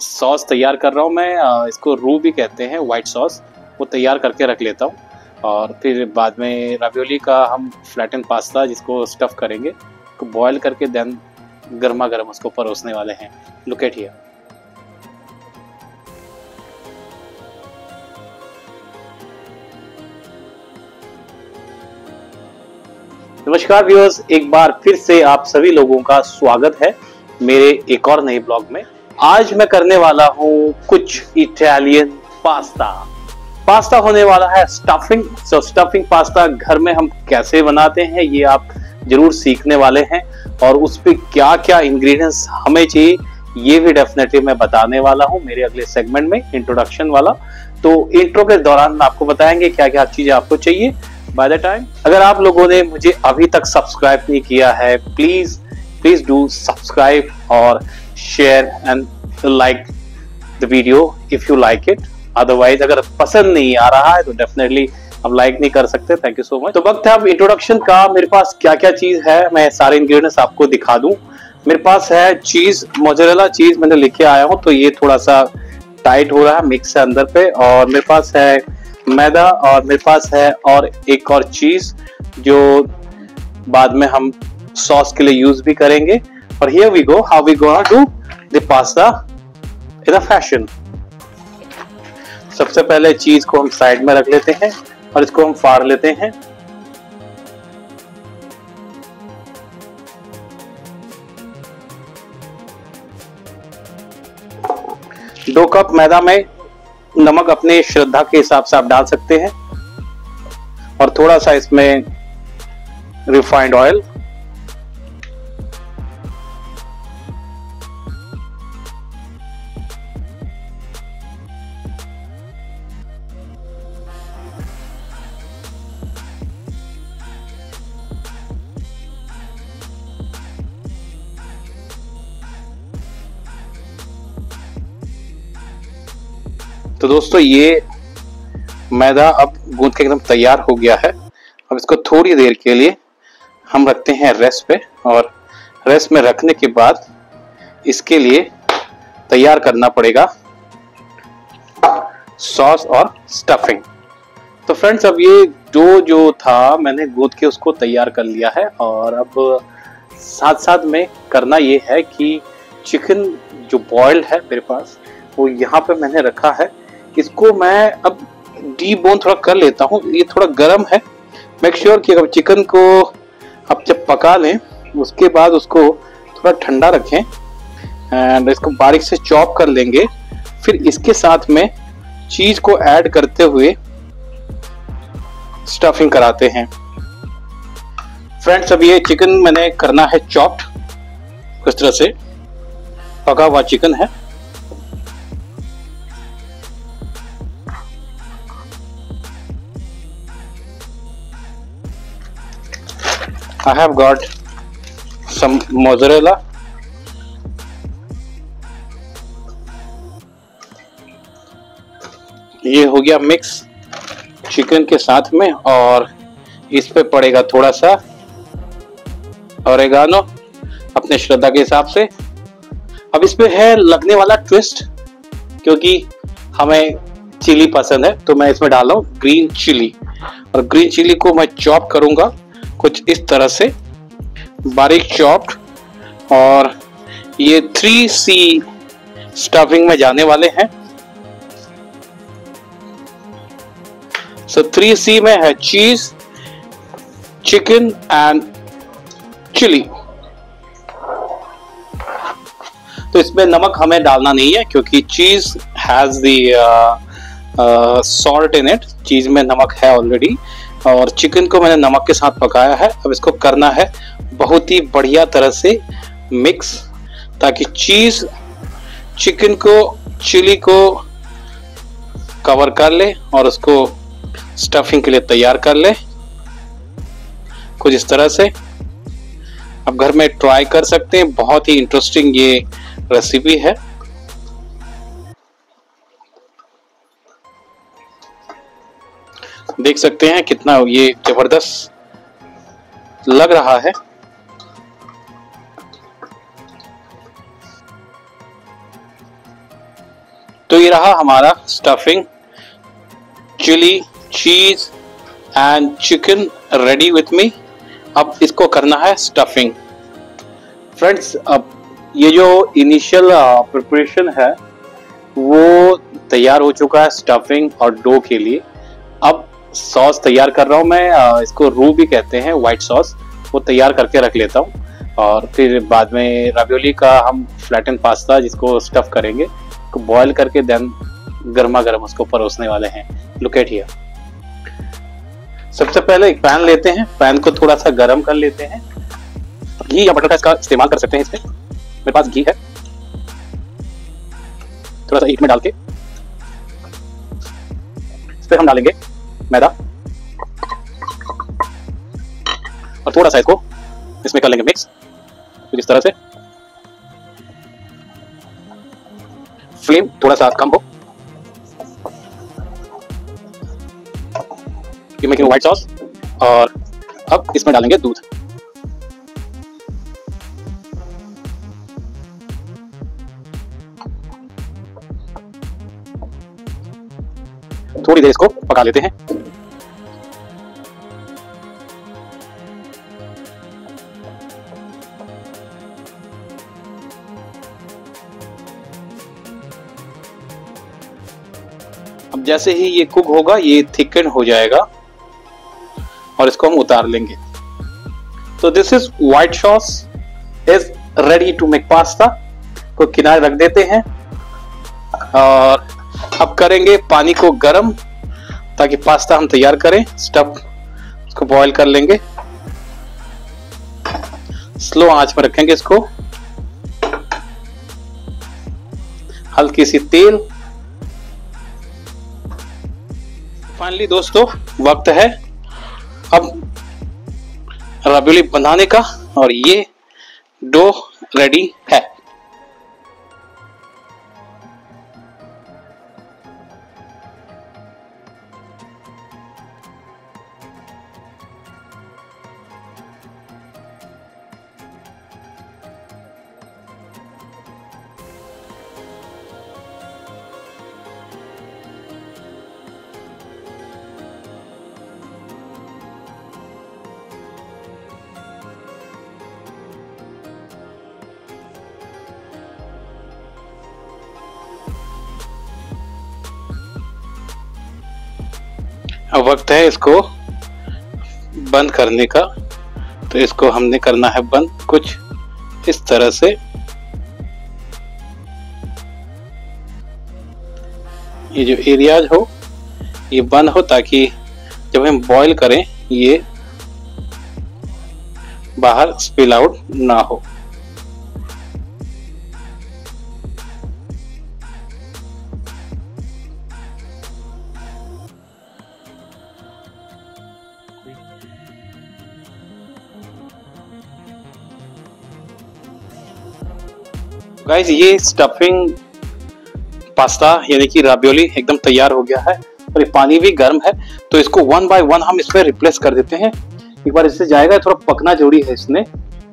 Sauce तैयार कर रहा हूँ मैं। इसको रू भी कहते हैं, वाइट सॉस। वो तैयार करके रख लेता हूँ और फिर बाद में रावियोली का हम फ्लैटन पास्ता जिसको स्टफ़ करेंगे को बॉयल करके देन गर्मा गर्म उसको परोसने वाले हैं। Look at here. नमस्कार व्यूअर्स, एक बार फिर से आप सभी लोगों का स्वागत है मेरे एक और नए ब्लॉग में। आज मैं करने वाला हूँ कुछ इटालियन पास्ता होने वाला है स्टफिंग। स्टफिंग पास्ता घर में हम कैसे बनाते हैं ये आप जरूर सीखने वाले हैं और उस पे क्या क्या इंग्रेडिएंट्स हमें चाहिए ये भी डेफिनेटली मैं बताने वाला हूँ मेरे अगले सेगमेंट में, इंट्रोडक्शन वाला। तो इंट्रो के दौरान आपको बताएंगे क्या क्या चीजें आपको चाहिए। बाय द टाइम अगर आप लोगों ने मुझे अभी तक सब्सक्राइब नहीं किया है, प्लीज डू सब्सक्राइब और share and like the video if you like it. Otherwise अगर पसंद नहीं आ रहा है तो डेफिनेटली आप लाइक नहीं कर सकते। Thank you so much. तो वक्त है अब इंट्रोडक्शन का। मेरे पास क्या क्या चीज है मैं सारे इंग्रेडिएंट्स आपको दिखा दूं। मेरे पास है चीज, मोज़रेला चीज मैंने लेके आया हूं, तो ये थोड़ा सा टाइट हो रहा है मिक्स है अंदर पे। और मेरे पास है मैदा और मेरे पास है और एक और चीज जो बाद में हम सॉस के लिए यूज भी करेंगे। और here we go, how we gonna do the pasta in a fashion. सबसे पहले चीज को हम साइड में रख लेते हैं और इसको हम फाड़ लेते हैं। दो कप मैदा में नमक अपने श्रद्धा के हिसाब से आप डाल सकते हैं और थोड़ा सा इसमें रिफाइंड ऑयल। तो दोस्तों ये मैदा अब गूंथ के एकदम तैयार हो गया है। अब इसको थोड़ी देर के लिए हम रखते हैं रेस्ट पे और रेस्ट में रखने के बाद इसके लिए तैयार करना पड़ेगा सॉस और स्टफिंग। तो फ्रेंड्स अब ये डो जो था मैंने गूंथ के उसको तैयार कर लिया है और अब साथ साथ में करना ये है कि चिकन जो बॉइल्ड है मेरे पास वो यहाँ पे मैंने रखा है। इसको मैं अब डीबोन थोड़ा कर लेता हूँ, ये थोड़ा गर्म है। मेक श्योर कि अगर चिकन को आप जब पका लें उसके बाद उसको थोड़ा ठंडा रखें एंड इसको बारीक से चॉप कर लेंगे। फिर इसके साथ में चीज को ऐड करते हुए स्टफिंग कराते हैं। फ्रेंड्स अब ये चिकन मैंने करना है चॉप्ड, इस तरह से पका हुआ चिकन है। I have got some mozzarella, ये हो गया मिक्स चिकन के साथ में और इस पे पड़ेगा थोड़ा सा ओरेगानो अपने श्रद्धा के हिसाब से। अब इस पे है लगने वाला ट्विस्ट, क्योंकि हमें चिली पसंद है तो मैं इसमें डाल रहा हूँ ग्रीन चिली। और ग्रीन चिली को मैं चॉप करूंगा कुछ इस तरह से बारीक चॉप्ड। और ये 3C स्टफिंग में जाने वाले हैं। सो 3C में है चीज, चिकन एंड चिली। तो इसमें नमक हमें डालना नहीं है क्योंकि cheese has the salt in it, cheese में नमक है ऑलरेडी। और चिकन को मैंने नमक के साथ पकाया है। अब इसको करना है बहुत ही बढ़िया तरह से मिक्स, ताकि चीज चिकन को चिली को कवर कर ले और उसको स्टफिंग के लिए तैयार कर ले कुछ इस तरह से। आप घर में ट्राई कर सकते हैं, बहुत ही इंटरेस्टिंग ये रेसिपी है। देख सकते हैं कितना ये जबरदस्त लग रहा है। ये रहा हमारा stuffing, chilli, cheese and chicken ready with me. अब इसको करना है स्टफिंग। फ्रेंड्स, अब ये जो इनिशियल प्रिपरेशन है वो तैयार हो चुका है स्टफिंग और डो के लिए। अब सॉस तैयार कर रहा हूँ मैं, इसको रू भी कहते हैं, व्हाइट सॉस, वो तैयार करके रख लेता हूँ। और फिर बाद में रावियोली का हम फ्लैटन पास्ता जिसको स्टफ करेंगे, उसको बॉईल करके देन गर्मा गर्म उसको परोसने वाले हैं। Look at here. सबसे पहले एक पैन लेते हैं, पैन को थोड़ा सा गर्म कर लेते हैं। घी या बटर का इसका इस्तेमाल कर सकते हैं इसमें, मेरे पास घी है। थोड़ा सा हीट में डाल के इस पर हम डालेंगे मैदा और थोड़ा सा इसको इसमें कर लेंगे मिक्स। तो इस तरह से फ्लेम थोड़ा सा कम हो। मेकिंग व्हाइट सॉस और अब इसमें डालेंगे दूध। थोड़ी देर इसको पका लेते हैं। अब जैसे ही ये कुक होगा ये थिकन हो जाएगा और इसको हम उतार लेंगे। तो this is white sauce is ready to make pasta. को किनारे रख देते हैं और अब करेंगे पानी को गर्म ताकि पास्ता हम तैयार करें। स्टफ इसको बॉईल कर लेंगे, स्लो आंच में रखेंगे इसको। हल्की सी तेल। फाइनली दोस्तों वक्त है अब रावियोली बनाने का और ये डो रेडी है। अब वक्त है इसको बंद करने का। तो इसको हमने करना है बंद कुछ इस तरह से। ये जो एरियाज हो ये बंद हो ताकि जब हम बॉईल करें ये बाहर स्पिल आउट ना हो। गाइस, ये स्टफिंग पास्ता यानी कि रावियोली एकदम तैयार हो गया है और ये पानी भी गर्म है। तो इसको वन बाय वन हम इसमें रिप्लेस कर देते हैं। एक बार इससे जाएगा, थोड़ा पकना जरूरी है इसने।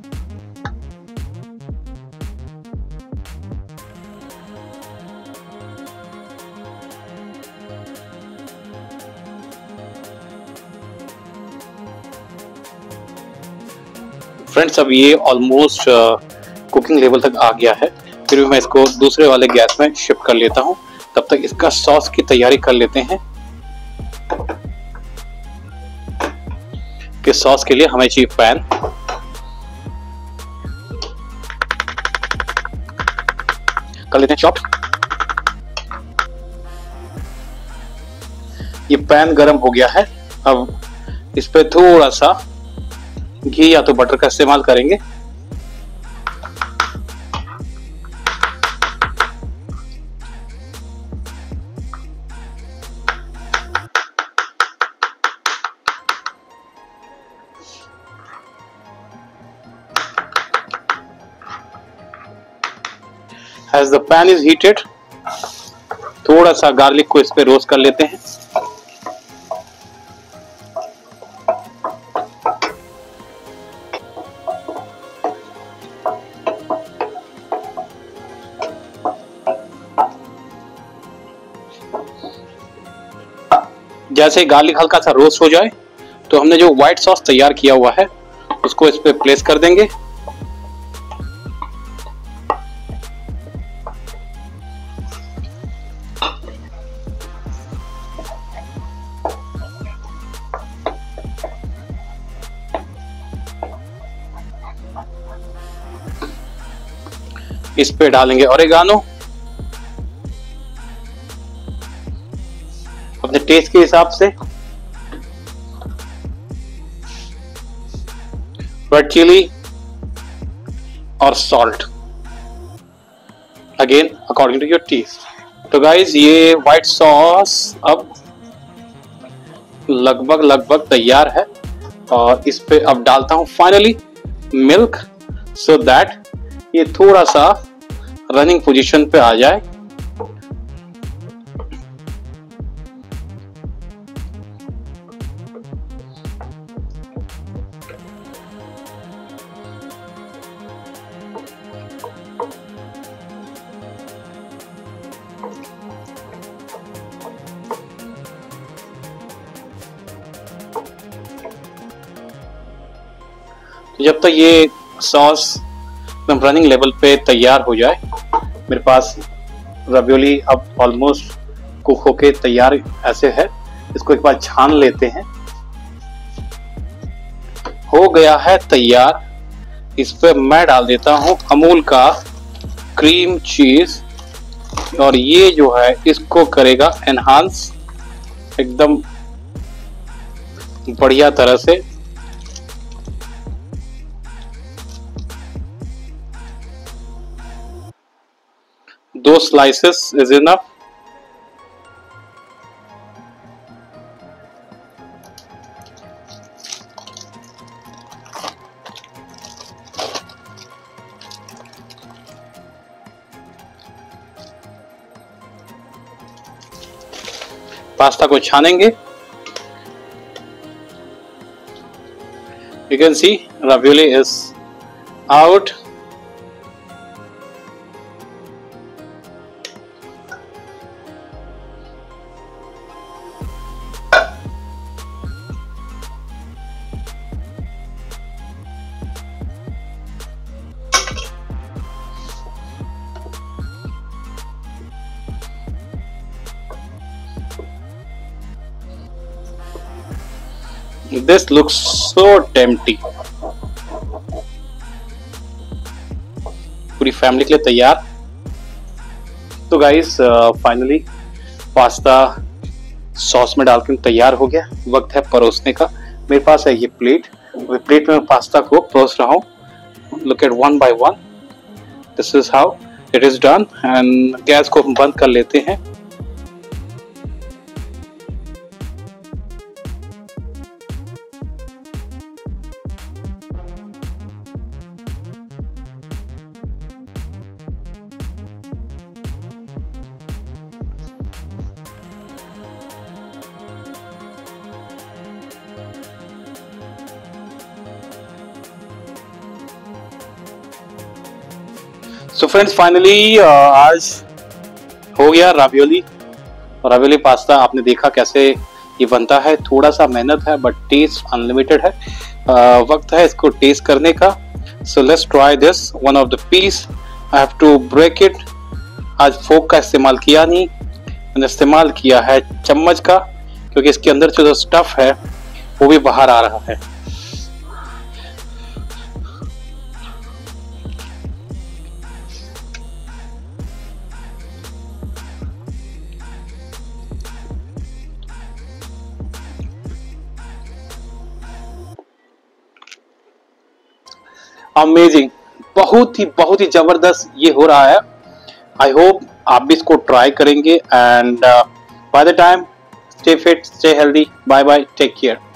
फ्रेंड्स, अब ये ऑलमोस्ट कुकिंग लेवल तक आ गया है। फिर भी मैं इसको दूसरे वाले गैस में शिफ्ट कर लेता हूं। तब तक इसका सॉस की तैयारी कर लेते हैं कि सॉस के लिए हमें चाहिए पैन। कर लेते हैं चॉप। ये पैन गरम हो गया है। अब इस पे थोड़ा सा घी या तो बटर का इस्तेमाल करेंगे। As the pan is heated, थोड़ा सा गार्लिक को इस पे रोस्ट कर लेते हैं। जैसे गार्लिक हल्का सा रोस्ट हो जाए तो हमने जो व्हाइट सॉस तैयार किया हुआ है उसको इस पे प्लेस कर देंगे। इस पे डालेंगे ओरेगानो, अपने टेस्ट के हिसाब से, रेड चिली और salt, again according to your taste. तो गाइज ये व्हाइट सॉस अब लगभग तैयार है और इस पे अब डालता हूं फाइनली मिल्क, सो दैट ये थोड़ा सा रनिंग पोजीशन पे आ जाए। जब तक ये सॉस एकदम रनिंग लेवल पे तैयार हो जाए, मेरे पास रावियोली अब ऑलमोस्ट कुक होके तैयार ऐसे है। इसको एक बार छान लेते हैं। हो गया है तैयार। इस पे मैं डाल देता हूं अमूल का क्रीम चीज और ये जो है इसको करेगा एनहांस एकदम बढ़िया तरह से। दो स्लाइसेस इज इनफ। पास्ता को छानेंगे। You can see ravioli is out. This looks so tempting. पूरी फैमिली के लिए तैयार। तो गाइस फाइनली पास्ता सॉस में डालकर तैयार हो गया। वक्त है परोसने का। मेरे पास है ये प्लेट में मैं पास्ता को परोस रहा हूँ। Look at one by one, this is how it is done. And gas को हम बंद कर लेते हैं। सो फ्रेंड्स फाइनली आज हो गया रावियोली। रावियोली पास्ता आपने देखा कैसे ये बनता है। थोड़ा सा मेहनत है बट टेस्ट अनलिमिटेड है। वक्त है इसको टेस्ट करने का। So let's try this one of the piece. I have to break it. आज फोक का इस्तेमाल किया नहीं, मैंने इस्तेमाल किया है चम्मच का, क्योंकि इसके अंदर जो स्टफ है वो भी बाहर आ रहा है। अमेजिंग, बहुत ही जबरदस्त ये हो रहा है। आई होप आप भी इसको ट्राई करेंगे। And by the time stay fit, stay healthy, bye bye, take care.